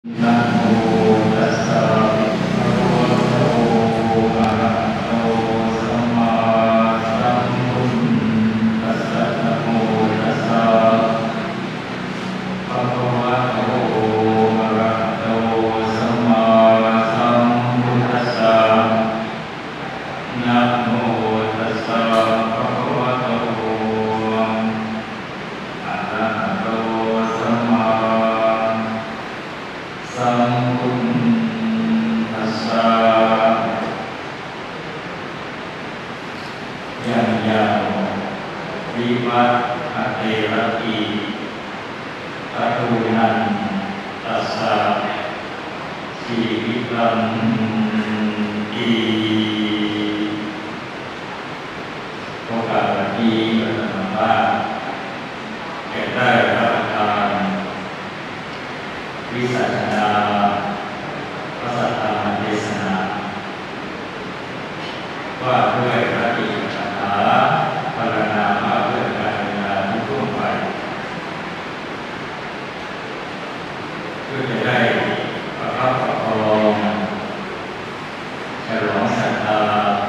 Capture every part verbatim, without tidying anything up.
นะโมตัสสะภะคะวะโตอะระหะโตสัมมาสัมพุทธัสสะนะโมตัสสะภะคะวะโตอะระหะโตสัมมาสัมพุทธัสสะนะโมตัสสะภะคะวะโตอะระหะโตสัมมาสัมพุทธัสสะยังยาววิวัตอเตระอีตะตุนันตัสสะชีวิตังอีโอกาสที่พระธรรมว่าแก่ได้รับประทานวิสัชนาพระสัทธรรมเทศนาว่าด้วยพระอิทธิคาถาพรรณนาว่าด้วยการเวลาที่ล่วงไปเพื่อจะได้ประคับประคองฉลองศรัทธา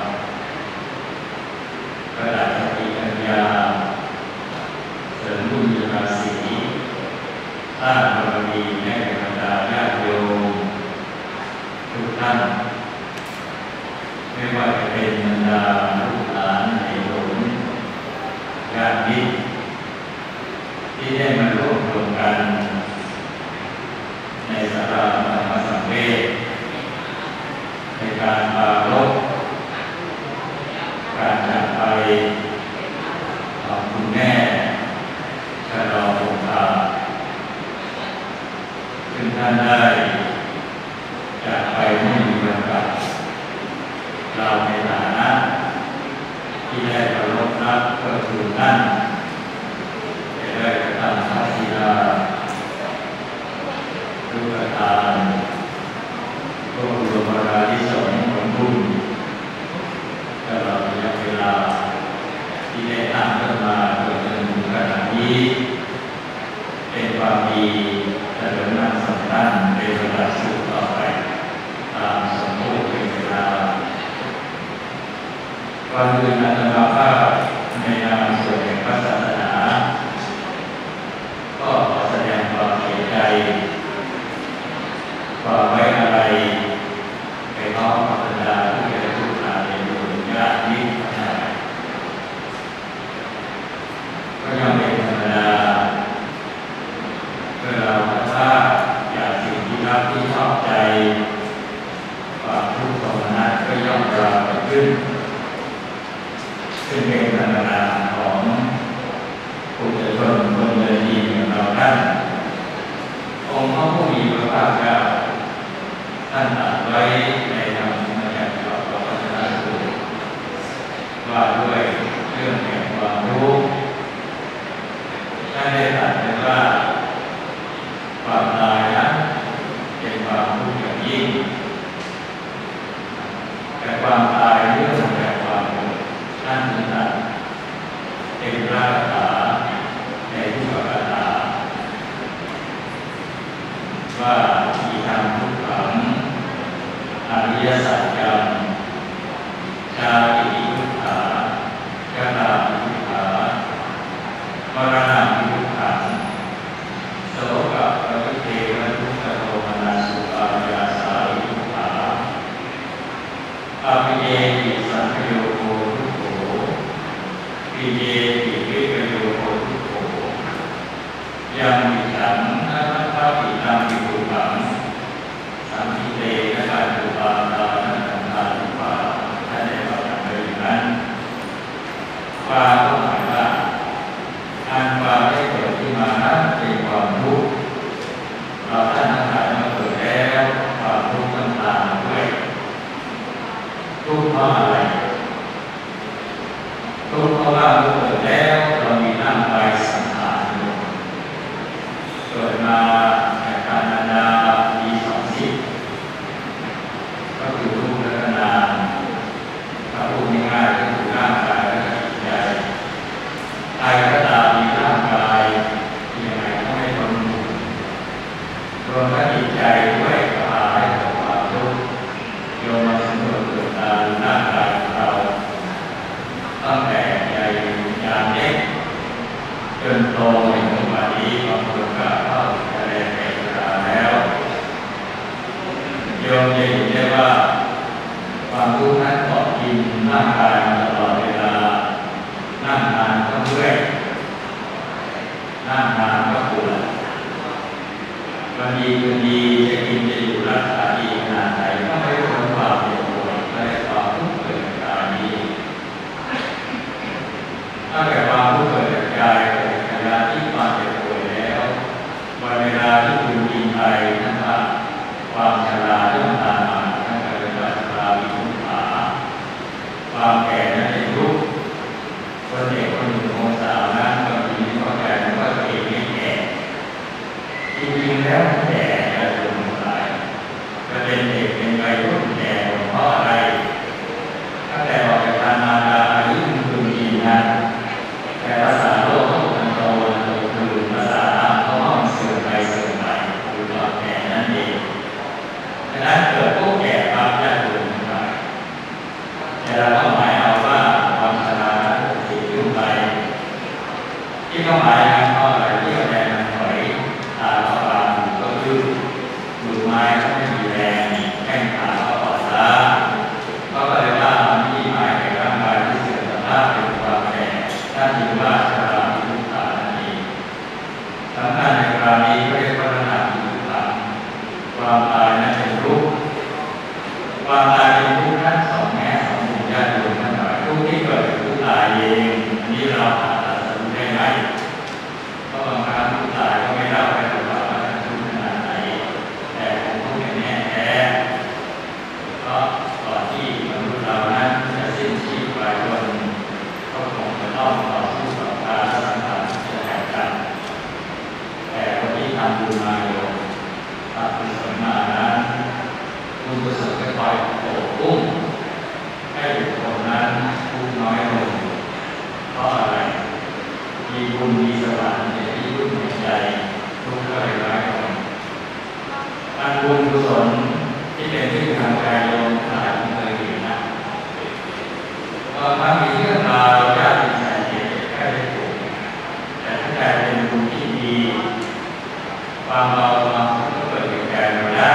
ประดับสติปัญญาเสริมบุญราศีสร้างบารมีให้แก่บรรดาญาติโยมทุกท่านไม่ว่าจะเป็นบรรดาลูกหลานในหลวงญาติมิตรที่ได้มาร่วมรวมกันในศาลาธรรมสังเวชในการปรารภการจากไปของคุณแม่ชะลอภูพาซึ่งท่านได้จากไปไม่มีวันกลับเราในฐานะที่ได้เคารพรักเทิดทูนท่านจะได้กระทำพระศิลาลูกทานรวบรวมบารมีสงฆ์ผลบุญตลอดระยะเวลาที่ได้ทำขึ้นมาจนถึงขณะนี้เป็นความดีแต่เดินหน้าสำคัญเป็นเวลาสืบต่อไปตามสมมุติเป็นเวลาวันเดือนอาตมาภาพในนามส่วนแห่งพระศาสนาก็ขอแสดงความเสียใจความไว้อะไรไปน้อมบรรดาผู้ใหญ่ทุกท่านในดวงญาติมิตรก็ยังเป็นธรรมดาเมื่อเราถ้าอยากสิ่งที่รักที่ชอบใจความทุกข์โทมนัสก็ย่อมปรากฏขึ้นซึ่งเป็นธรรมดาของผู้เจริญคนเดินดีอย่างเราท่านองค์พระผู้มีพระภาคเจ้าท่านตรัสไว้ในธรรมบัญญัติของพระพุทธสูตรว่าด้วยเรื่องแห่งความรู้ท่านได้ตรัสไว้ว่าความตายนั้นเป็นความทุกข์อย่างยิ่งแต่ความตายเรื่องจากความทุกข์นั่นคือตัดเป็นพระคาถาในทุกขคาถาว่าอีทางทุกขังอริยสัจจังชาติทุกขาชาตาทุกขามรณะทุกขังโสกะปริเทวทุกขโทมนัสสุปายาสาริทุกขาอภิเยติสังโยโคทุกโขปิเยติวิปโยโคทุกโขยังมิฉังนัตถะปิตังวิภูปังสัมภิเตนะการตุปาตานะสังฆานุปาท่านได้บอกกันโดยนั้นความก็หมายว่าอันความได้เกิดที่มานั้นเป็นความทุกข์เราท่านทั้งหลายมาเกิดแล้วความทุกข์มันตามมาด้วยทุกข์เพราะอะไรทุกข์เพราะว่าเมื่อเกิดแล้วเรามีร่างกายสังขารอยู่เกิดมาแต่การนานามีสองสิ่งก็คือรูปและนามถ้าพูดง่ายๆก็คือร่างกายและจิตใจใครก็ตามมีร่างกายยังไงก็ไม่ทนรวมทั้งจิตใจรงในวันนี้บางคนก็เข้าทะเลไปกราบแล้วโยมจะเห็นได้ว่าความรู้นั้นเกาะกินร่างกายตลอดเวลานั่งนานก็เมื่อยนั่งนานก็ปวดวันดีวันดีจะกินจะอยู่รักษาดีขนาดไหนก็ไม่พ้นความเจ็บปวดก็ได้ความทุกข์เกิดจากกายนี้ถ้าเกิดความทุกข์เกิดจากกายเกิดจากเวลาที่ความเจ็บปวดแล้ววันเวลาที่คุณกินไปนั่นว่าความชราที่มันตามมานั่นก็เป็นว่าชราวิมุตติความแก่นั้นเป็นทุกข์คนเด็กคนหนุ่มคนสาวนั้นบางทีไม่เข้าใจว่าตัวเองไม่แก่จริงๆแล้วแก่จะลงสายจะเป็นเด็กเป็นวัยรุ่นแก่เพราะอะไรตั้งแต่ออกจากทางมารดาอายุคุณกินนั้นแต่ภาษาโลกเขาเป็นโตโตคือภาษาเขาห้องเสื่อมไปเสื่อมไปคือความแก่นั่นเองดังนั้นเกิดพวกแก่ปั๊บจะลงไปแต่เราต้องหมายเอาว่าความชราติดขึ้นไปที่ต้องหมายนั้นเพราะอะไรที่แรงมันถอยตาเราบางก็ยืดมือไม้ก็ไม่มีแรงแข้งขาก็อ่อนล้าก็เลยว่ามันมีหมายในร่างกายที่เสื่อมสภาพเป็นความแก่นั่นจึงว่าชราวิมุตตินั่นเองสำคัญในกรณีก็เรียกว่าระดับวิมุตติความตายนั้นเป็นรูปความตายเป็นทุกข์ทั้งสองแง่สองมุมญาติโยมทั้งหลายทุกข์ที่เกิดจากผู้ตายเองอันนี้เราอาจจะรู้ได้ไหมเพราะบางครั้งผู้ตายก็ไม่เล่าให้เราฟังว่าทุกข์ขนาดไหนแต่ผมทุกข์แน่แท้เพราะก่อนที่มนุษย์เรานั้นจะสิ้นชีพไปคนก็คงจะต้องต่อสู้กับการสังขารที่จะแตกกันแต่คนที่ทำบุญมาโยมทำบุญสมมานั้นบุญกุศลก็คอยโอบอุ้มให้บุคคลนั้นทุกข์น้อยลงเพราะอะไรมีบุญมีสวรรค์ในที่รุ่มใจทุกข์ก็เลยน้อยลงการบุญกุศลที่เป็นที่ทางใจโยมหลายคนเคยเห็นนะก็ถ้ามีเรื่องราวญาติสายเหตุแค่ได้ถูกแต่ถ้าใจเป็นบุญที่ดีความเบาความสุขก็เกิดจากใจเราได้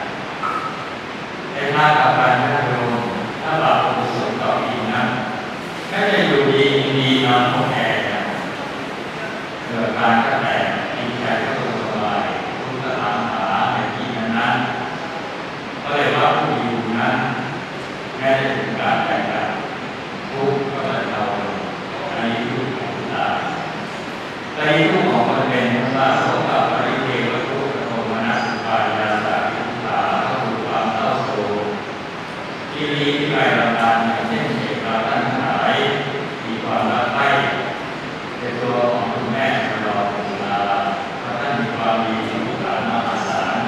ในทางกับการนั่งโยมถ้าบาปกุศลต่ออีกนั้นก็จะอยู่ดีดีนอนห้องแอร์เกิดการกระแตกกินใจก็สบายทุกข์ก็ถามหาในที่นั้นก็เลยว่าผู้อยู่นั้นแม้จะถึงการแต่งงานทุกข์ก็จะเราในทุกข์ของตายในทุกข์ของคนเป็นว่าโสกปริเทวทุกขโทมนัสปายาสาวิทุขาเข้าสู่ความเศร้าโศกที่นี้ที่ไปเราตามอย่างเช่นเหตุเราตั้งหายมีความรักใคร่ในตัวของคุณแม่ตลอดเวลาเพราะท่านมีความดีสมุทฐานมหาศาล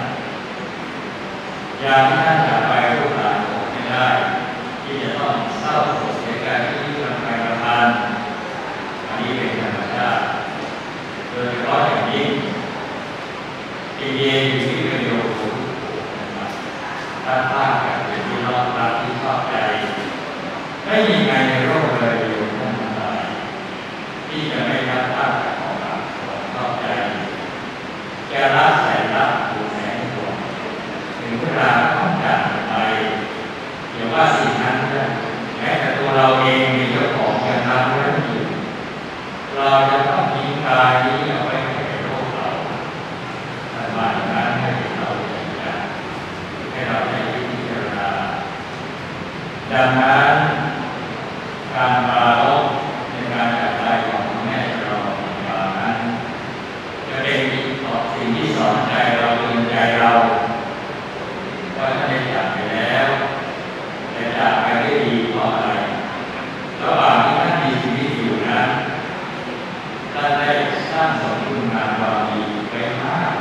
อย่างที่ท่านจากไปลูกหลานอดไม่ได้ที่จะต้องเศร้าโศกในการที่ทำไปประทานอันนี้เป็นธรรมชาติโดยเฉพาะอย่างยิ่งที่เย็นอยู่ที่ประโยชน์ถ้าภาคแบบเป็นที่รอบรักที่ชอบใจไม่มีใครในโลกเลยอยู่ท่านทั้งหลายที่จะไม่รับภาคแบบของเราชอบใจจะรักแสนรักผูกแสนห่วงถึงเวลาต้องจากไปเดี๋ยวว่าสิ่งนั้นแม้แต่ตัวเราเองมีเจ้าของยังรักไว้อยู่เราจะต้องทิ้งกายนี้เอาไว้ให้โลกเราแต่บางครั้งให้เราอย่างนี้ให้เราได้พิจารณาดังนั้นการปราลบในการจากไปของแม่เราบางนั้นจะเป็นสิ่งที่สอนใจเราเตือนใจเราว่าท่านได้จากไปแล้วแต่จากไปได้ดีเพราะอะไรระหว่างที่ท่านมีชีวิตอยู่นั้นท่านได้สร้างสมคุณงามความดีไว้มาก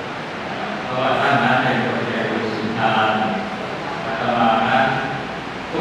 เพราะว่าท่านนั้นได้บริจาคสุนทานอาตมานั้น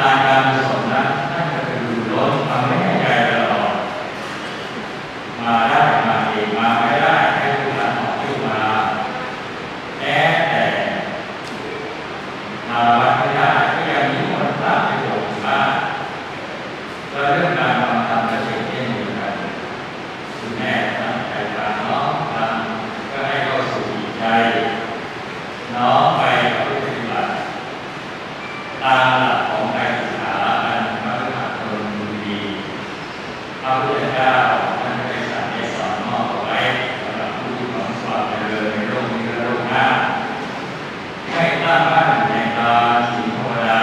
านการกุศลนั้นท่านจะเป็นดูล้นทำให้แน่ใจตลอดมาได้มาเองมาไม่ได้ให้ผู้หลังออกชื่อมาแม้แต่มาวัดไม่ได้ก็ยังมีคนพระไปโบสถ์มาและเรื่องการฟังธรรมจะเช่นเดียวกันคุณแม่ตั้งใจฟังน้องทำก็ให้เข้าสู่จิตใจน้องไปปฏิบัติตามหลักของการศึกษาอันมหาชนดีพระพุทธเจ้าท่านได้สั่งได้สอนมอบเอาไว้สำหรับผู้ที่หวังความเจริญในโลกนี้และโลกหน้าให้ตั้งมั่นในการศีลภาวนา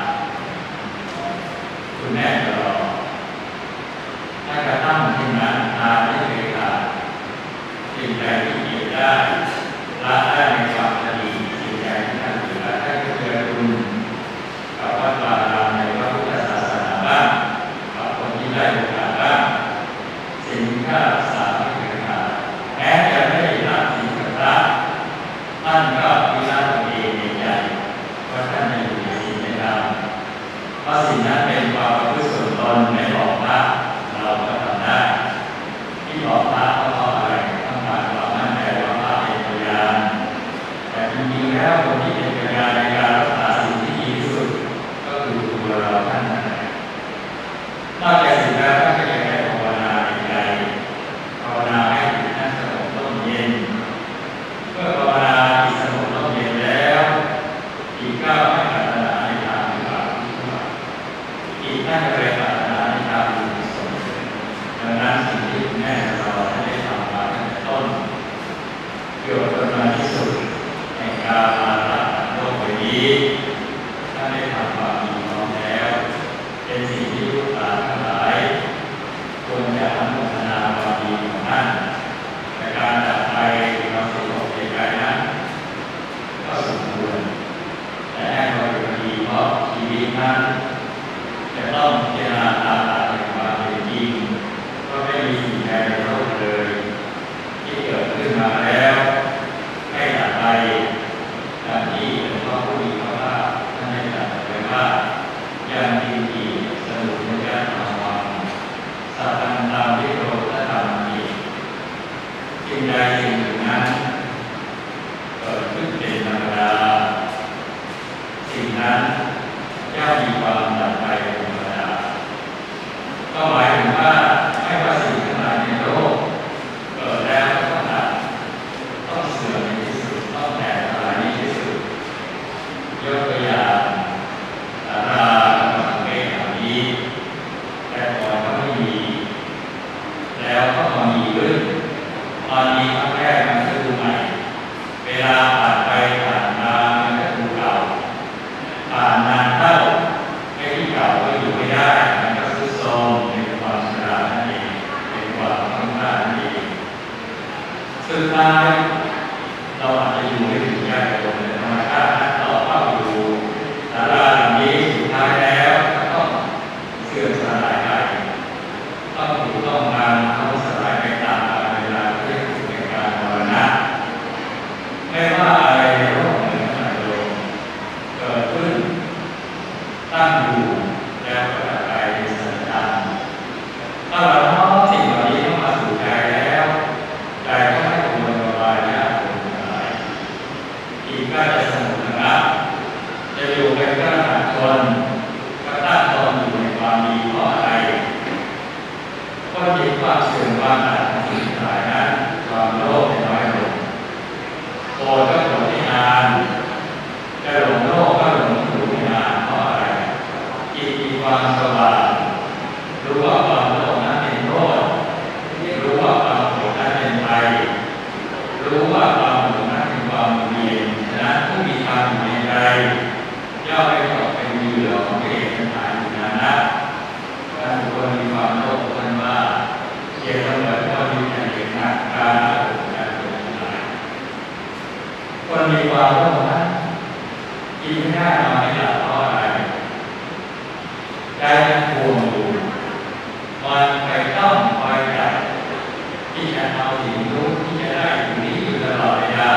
คุณแม่ตลอดถ้ากระตั้งที่นั้นทานไม่เคยขาดสิ่งใดที่เกิดได้ละได้ในความดีสิ่งใดที่ท่านถือละได้ก็เจริญคุณกับวัดวาอารามในพระพุทธศาสนาบ้างกับคนที่ได้โอกาสบ้างสิ่งที่ข้ารักษาไม่เคยขาดแม้จะไม่ได้รับสิ่งกับพระท่านก็พิจารณาตัวเองในใจว่าท่านไม่อยู่ในสิ่งใดเพราะสิ่งนั้นเป็นความประพฤติส่วนตนไม่บอกพระเราก็ทำได้ที่บอกพระเพราะอะไรต้องการความมั่นใจว่าพระเป็นพยานแต่จริงๆแล้วคนที่เป็นพยานในการรักษาสิ่งที่ดีที่สุดก็คือตัวเราท่านนั่นแหละนอกจากสิ่งแล้วท่านก็ยังได้ภาวนาในใจภาวนาให้จิตนั้นสงบร่มเย็นเมื่อภาวนาจิตสงบร่มเย็นแล้วจิตก็ไม่ปรารถนาในทางที่บาปที่ชั่วจิตนั่นก็เลยปรารถนาในทางบุญกุศลดังนั้นสิ่งที่แม่เราได้ทำมาตั้งแต่ต้นเกี่ยวกับมาที่สุดในการมาละโลกใบนี้ท่านได้ทำความดีพร้อมแล้วเป็นสิ่งที่ลูกหลานทั้งหลายควรจะอนุโมทนาความดีของท่านในการจากไปความสุขของใจนั้นก็สมควรแต่ให้เราอยู่ดีเพราะชีวิตนั้นจะต้องพิจารณาตามหลักแห่งความเป็นจริงก็ไม่มีสิ่งใดในโลกเลยที่เกิดขึ้นมาแล้วให้จากไปดังที่หลวงพ่อผู้มีพระภาคท่านได้ตรัสไว้ว่ายังดีดีสนุกในการทำวังสัตตังตามที่โลกและธรรมนี้สิ่งใดสิ่งหนึ่งนั้นเกิดขึ้นเป็นธรรมดาสิ่งนั้นย่อมมีความดับไปเป็นธรรมดาก็หมายถึงว่าไม่ว่าสิ่งทั้งหลายในโลกเกิดแล้วก็ต้องดับต้องเสื่อมในที่สุดต้องแตกสลายในที่สุดยกตัวอย่างสาราสังเกตเหล่านี้แต่ก่อนก็ไม่มีแล้วก็มามีขึ้นตอนนี้ครั้งแรกมันก็ดูใหม่เวลาผ่านไปผ่านมามันก็ดูเก่าผ่านนานเข้าไอ้ที่เก่าก็อยู่ไม่ได้มันก็ทรุดโทรมเป็นความชรานั่นเองเป็นความข้างหน้านั่นเองสุดท้ายเราอาจจะอยู่ไม่ถึงญาติโยมในธรรมชาตินั้นเราเข้าอยู่ศาลาหลังนี้สุดท้ายแล้วก็ต้องเสื่อมสลายไปต้องถูกต้องการต้องสลายไปตามกาลเวลาที่ถึงในการมรณะไม่ว่าอะไรในโลกเหนือโลกเกิดขึ้นตั้งอยู่แล้วก็ดับไปในสัจธรรมถ้าเราน้อมสิ่งเหล่านี้เข้ามาสู่ใจแล้วใจก็ไม่กังวลกังวายยากกังวลอะไรจิตก็จะสงบระงับจะอยู่เป็นกระหัตชนก็ตั้งตนอยู่ในความดีเพราะอะไรก็จิตความเสื่อมความดับของสิ่งทั้งหลายนั้นความโลภน้อยลงโกรธก็โกรธไม่นานจะหลงโลภก็หลงอยู่ไม่นานเพราะอะไรจิตมีความสว่างรู้ว่าความโลภนั้นเป็นโทษรู้ว่าความโกรธนั้นเป็นภัยรู้ว่าความหลงนั้นเป็นความเบียดฉะนั้นผู้มีธรรมอยู่ในใจย่อมไม่ตกเป็นเหยื่อของกิเลสทั้งหลายอยู่นานนักการบุคคลมีความโลภนั้นว่าเกี่ยวกับเหมือนว่ามีแต่เห็นอาการและผลการเกิดทั้งหลายคนมีความโลภนั้นกินไม่ได้นอนไม่หลับเพราะอะไรใจมันทวงอยู่มันไปต้องคอยจับที่จะเอาสิ่งรู้ที่จะได้อยู่นี้อยู่ตลอดเวลา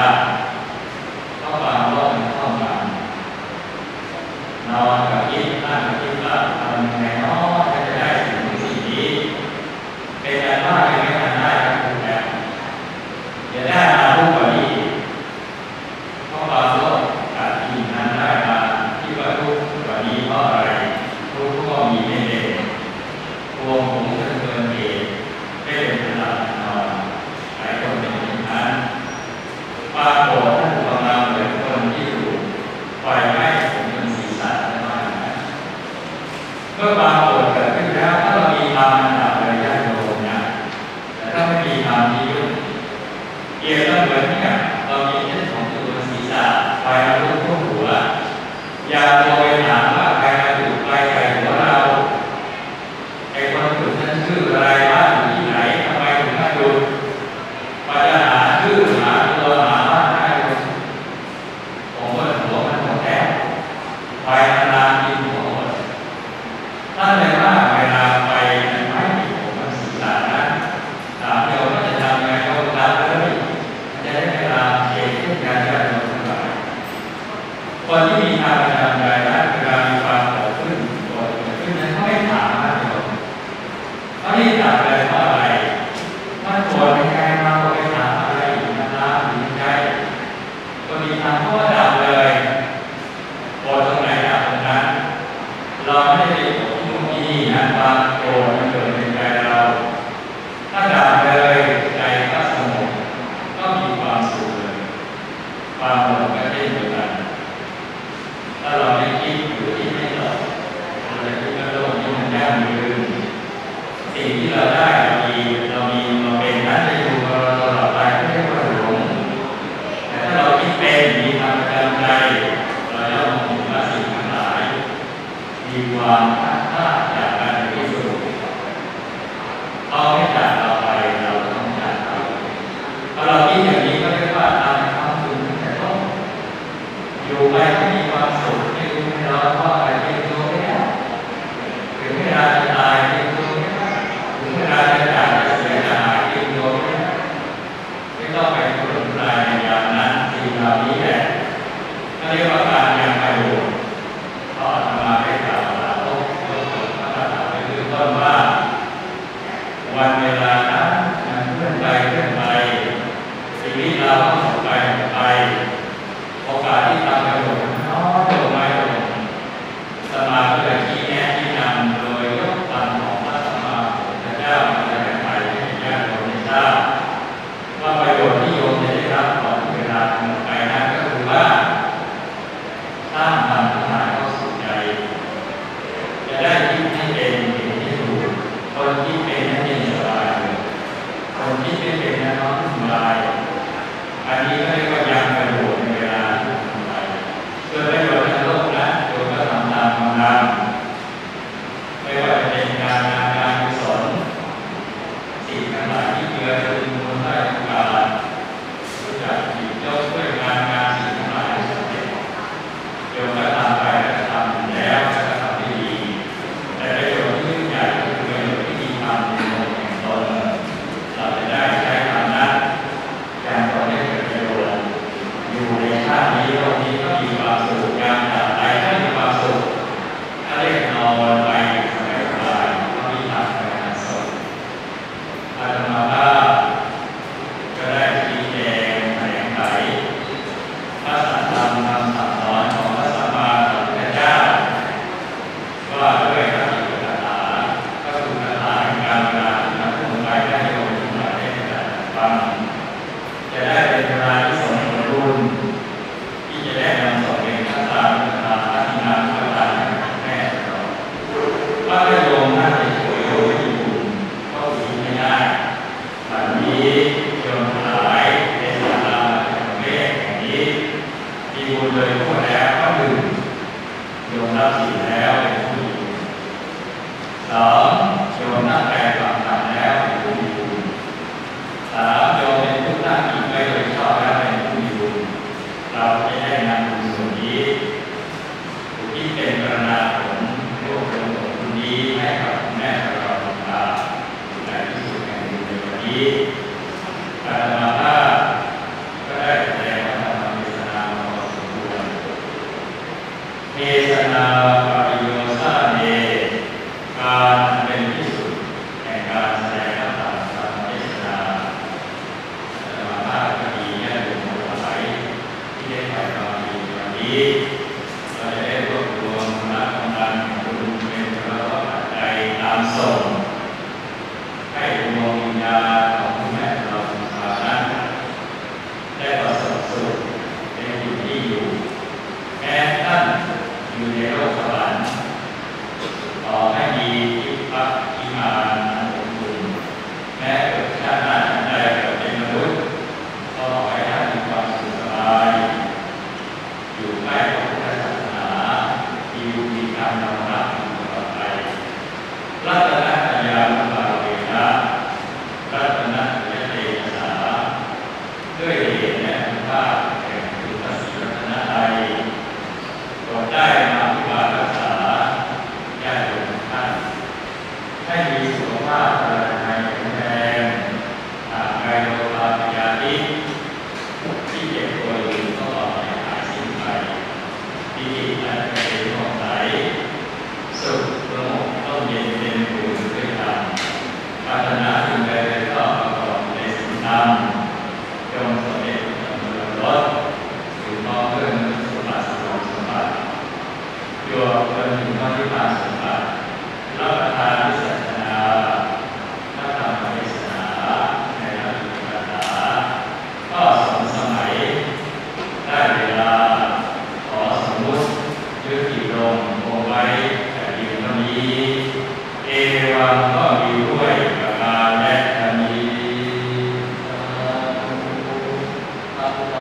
เพราะความโลภมันเข้ามานอนกับคิดนั่งกับคิดหลัมื่อความโกรธเกิดขึ้นแล้วถ้าเรามีธรรมมันดับเลยญาติโยมนะแต่ถ้าไม่มีธรรมที่ยุ่งเกี่ยวกับเหมือนเนี่ยเรามีเส้นของตัวศีรษะไฟลุกท่วมหัวอย่าโวยถามว่าใครมาจุดไฟใส่หัวเราไอ้คนจุดนั้นชื่ออะไรบ้านอยู่ที่ไหนทำไมถึงมาจุดมาจะหาชื่อหาตัวหาบ้านได้ผมว่าหัวมันหมดแล้วไฟมันลามกินหัวหมดถ้าเลยว่าเวลาไฟมันไหม้ผมมันศีรษะนะถามโยมว่าจะทำยังไงก็ทำเลยจะได้เวลาเก็บทุกอย่างจะโดนทั้งหลายคนที่มีทางประจำใจนะเวลามีความเกิดขึ้นโกรธเกิดขึ้นนั้นเขาไม่ถามนะโยมเขาที่ถามเลยเพราะอะไรมันโกรธในใจเราไปถามอะไรอยู่ในน้ำอยู่ในใจก็มีทางเพราะว่าดับเลยโกรธตรงไหนดับตรงนั้นเราไม่ได้โกรธที่ตรงนี้นะความโกรธมันเกิดในใจเราถ้าดับเลยใจก็สงบก็มีความสุขเลยความหลงก็เช่นเดียวกันถ้าเราไม่คิดอยู่ที่ไม่หลงอะไรที่มันโลภที่มันยั่งยืนสิ่งที่เราได้เรามีเรามีเราเป็นนั้นจะอยู่กับเราตลอดไปไม่ได้ว่าหลงแต่ถ้าเราคิดเป็นมีธรรมประจำใจเราย่อมมองว่าสิ่งทั้งหลายมีความพัดพลาดจากการที่สุดเขาไม่จากเราไปเราต้องจากเขาพอเราคิดอย่างนี้ก็เรียกว่าทำความสุขตั้งแต่ต้นอยู่ไปไม่มีความสุขไม่รู้ไม่ร้อนเพราะอะไรเรียนรู้ไม่ได้ถึงเวลาจะตายเรียนรู้ไม่ได้ถึงเวลาจะจากจะเสียจะหายเรียนรู้ไม่ได้ไม่ต้องไปทุรนทุรายในยามนั้นสิ่งเหล่านี้แหละก็เรียกว่าการยังไปอยู่เพราะอาตมาได้กล่าวหาโลกโลกพระคาถาไปคือต้นว่าวันเวลานั้นมันเคลื่อนไปเคลื่อนไปชีวิตเราก็หมดไปหมดไปโอกาสที่ทำประโยชน์น้อยลงน้อยลงสมาก็เลยชี้แนะชี้นำโดยยกธรรมของพระสัมมาสัมพุทธเจ้ามาแสดงไปให้ญาติโยมได้ทราบว่าประโยชน์ที่โยมจะได้รับก่อนเวลาหมดไปนั้นก็คือว่าสร้างธรรมทั้งหลายเข้าสู่ใจจะได้คิดให้เป็นเห็นให้ถูกคนคิดเป็นให้เป็นสบายคนคิดไม่เป็นนั้นน้อมทำลายอันนี้ก็เรียกว่ายังประโยชน์ในเวลาที่ทำไปเกิดประโยชน์ในโลกนะโยมก็ทำตามทำตามไม่ว่าจะเป็นการงานการกุศลสิ่งทั้งหลายที่เกิดขึ้นบนใต้ทุกการรู้จักหยิบยกด้วยงานงานสิ่งทั้งหลายให้สำเร็จโยมก็ทำไปแล้วก็ทำแล้วก็ทำได้ดีแต่ประโยชน์ที่ยิ่งใหญ่ก็คือประโยชน์ที่มีธรรมในโลกแห่งตนเราจะได้ใช้ธรรมนั้นอย่างต่อเนื่องเป็นประโยชน์อยู่ในชาตินี้โลกนี้ก็มีความสุขยามจากไปก็มีความสุขถ้าได้นอนไปสบายสบายก็มีธรรมในการสอนอาตมาภาพก็ได้ชี้แจงแถลงไขพระสัทธรรมคำสั่งสอนของพระสัมมาสัมพุทธเจ้าว่าด้วยพระอิทธิคาถาก็คือคาถาแห่งการเวลาที่มาพูดไปได้โยมทั้งหลายได้ฟังจะได้เป็นเวลาที่สมบูรณ์ที่จะได้นำส่งเป็นพระสารีบุตรพระธินามพระตาของแม่เราว่าถ้าโยมท่านจะช่วยโยมไม่มีบุญก็หนีไม่ได้แบบนี้โยมทั้งหลายในศาลาของแม่แห่งนี้มีบุญเลยพูดแล้วก็หนึ่งโยมรับศีลแล้วเป็นผู้มีบุญสองโยมตั้งใจฟังธรรมแล้วเป็นผู้มีบุญสามโยมเป็นผู้ตั้งจิตไว้โดยชอบแล้วเป็นผู้มีบุญเราจะได้นำบุญส่วนนี้ที่เป็นกรณาผลรวบรวมผลบุญนี้ให้กับแม่เราทำในที่สุดแห่งบุญในวันนี้อาตมาภาพก็ได้แสดงพระธรรมเทศนามาพอสมควรเทศนาปริโยสาเนการเป็นที่สุดแห่งการแสดงพระธรรมเทศนาอาตมาภาพก็ดีญาติโยมทั้งหลายที่ได้ไปฟังในวันนี้เราจะได้รวบรวมพลังกำลังของบุญเป็นพลังปัจจัยตามส่งให้ดวงวิญญาณของแม่เราทั้งหลายนั้นได้ประสบสุขในอยู่ที่อยู่แม้ท่านอยู่ในโลกสวรรค์ก็มี